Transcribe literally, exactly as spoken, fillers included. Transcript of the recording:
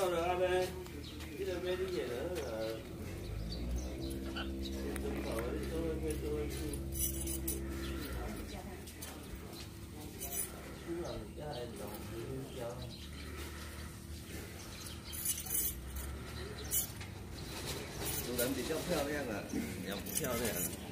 到了安尼，你个买你个了那个，真好，你做伙买做伙煮。煮人家会动，你晓。主人比较漂亮啊，也不漂亮。